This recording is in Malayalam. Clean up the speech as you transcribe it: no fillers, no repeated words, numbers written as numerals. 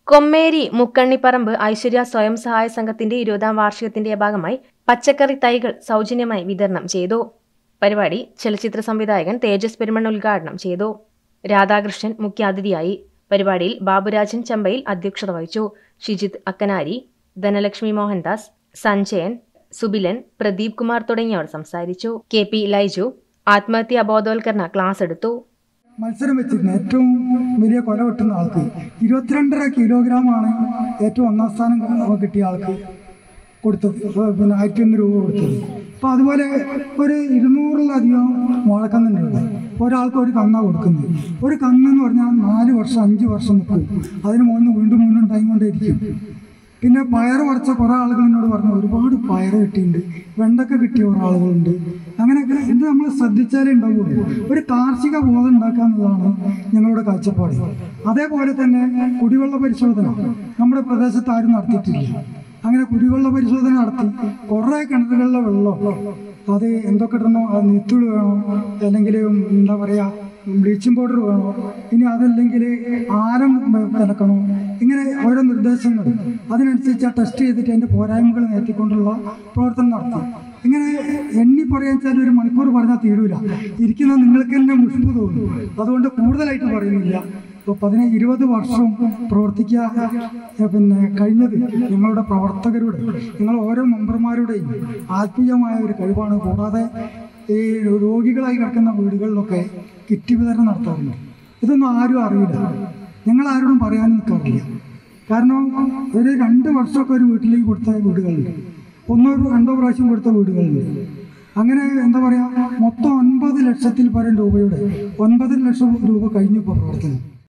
കൊമ്മേരി മുക്കണ്ണിപ്പറമ്പ് ഐശ്വര്യ സ്വയം സഹായ സംഘത്തിന്റെ 20ാം വാർഷികത്തിന്റെ ഭാഗമായി പച്ചക്കറി തൈകൾ സൗജന്യമായി വിതരണം ചെയ്തു. പരിപാടി ചലച്ചിത്ര സംവിധായകൻ തേജസ് പെരുമൺ ഉദ്ഘാടനം ചെയ്തു. രാധാകൃഷ്ണൻ മുഖ്യാതിഥിയായി. പരിപാടിയിൽ ബാബുരാജൻ ചമ്പയിൽ അധ്യക്ഷത വഹിച്ചു. ഷിജിത് അക്കനാരി, ധനലക്ഷ്മി മോഹൻദാസ്, സഞ്ജയൻ, സുബിലൻ, പ്രദീപ് കുമാർ തുടങ്ങിയവർ സംസാരിച്ചു. KP ലൈജു ആത്മഹത്യാ ബോധവൽക്കരണ ക്ലാസ് എടുത്തു. മത്സരം വെച്ചിരുന്നു. ഏറ്റവും വലിയ കൊല കിട്ടുന്ന ആൾക്ക് 22.5 കിലോഗ്രാമാണ് ഏറ്റവും ഒന്നാം സ്ഥാനം കിട്ടിയ ആൾക്ക് കൊടുത്തത്. പിന്നെ 1100 രൂപ കൊടുത്തത്. അപ്പോൾ അതുപോലെ ഒരു 200-ലധികം വാഴക്കന്നുണ്ട്. ഒരാൾക്ക് ഒരു കന്നാണ് കൊടുക്കുന്നത്. ഒരു കന്നെന്ന് പറഞ്ഞാൽ 4 വർഷം 5 വർഷം നിൽക്കും. അതിന് മുകളിൽ വീണ്ടും ടൈം കൊണ്ടേയിരിക്കും. പിന്നെ പയർ പറിച്ച കുറേ ആളുകൾ എന്നോട് പറഞ്ഞു, ഒരുപാട് പയർ കിട്ടിയിട്ടുണ്ട്, വെണ്ടക്ക കിട്ടിയ കുറേ ആളുകളുണ്ട്. അങ്ങനെയൊക്കെ ഇത് നമ്മൾ ശ്രദ്ധിച്ചാലേ ഉണ്ടാവുള്ളൂ. ഒരു കാർഷിക ബോധം ഉണ്ടാക്കുക എന്നുള്ളതാണ് ഞങ്ങളുടെ കാഴ്ചപ്പാട്. അതേപോലെ തന്നെ കുടിവെള്ള പരിശോധന നമ്മുടെ പ്രദേശത്ത് ആരും നടത്തിയിട്ടില്ല. അങ്ങനെ കുടിവെള്ള പരിശോധന നടത്തി കുറേ കിണറുകളിലെ വെള്ളം അത് എന്തൊക്കെ ഇടണോ, അത് നിത്തുൾ വേണോ, അല്ലെങ്കിൽ എന്താ പറയുക ബ്ലീച്ചിങ് പൗഡർ വേണോ, ഇനി അതല്ലെങ്കിൽ ആരം കലക്കണോ, ഇങ്ങനെ ഓരോ നിർദ്ദേശങ്ങൾ അതിനനുസരിച്ച് ടെസ്റ്റ് ചെയ്തിട്ട് അതിൻ്റെ പോരായ്മകൾ നേർത്തിക്കൊണ്ടുള്ള പ്രവർത്തനം നടത്തി. ഇങ്ങനെ എണ്ണി പറയാൻ വെച്ചാൽ 1 മണിക്കൂർ പറഞ്ഞാൽ തീരൂല. ഇരിക്കുന്ന നിങ്ങൾക്ക് തന്നെ മുഷ്പ് തോന്നും. അതുകൊണ്ട് കൂടുതലായിട്ട് പറയുന്നില്ല. ഇപ്പോൾ 20 വർഷം പ്രവർത്തിക്കുക പിന്നെ കഴിഞ്ഞത് ഞങ്ങളുടെ പ്രവർത്തകരുടെ, ഞങ്ങൾ ഓരോ മെമ്പർമാരുടെയും ആത്മീയമായ ഒരു കഴിവാണ്. കൂടാതെ ഈ രോഗികളായി കിടക്കുന്ന വീടുകളിലൊക്കെ കിറ്റ് വിതരണം നടത്താറുണ്ട്. ഇതൊന്നും ആരും അറിയില്ല, ഞങ്ങളാരോടും പറയാനും നിൽക്കാറില്ല. കാരണം ഒരു 2 വർഷമൊക്കെ ഒരു വീട്ടിലേക്ക് കൊടുത്ത വീടുകളുണ്ട്, 1-2 പ്രാവശ്യം കൊടുത്ത വീടുകളുണ്ട്. അങ്ങനെ എന്താ പറയുക, മൊത്തം 9 ലക്ഷത്തിൽ പരം രൂപയുടെ 9 ലക്ഷം രൂപ കഴിഞ്ഞു ഇപ്പോൾ പ്രവർത്തനം.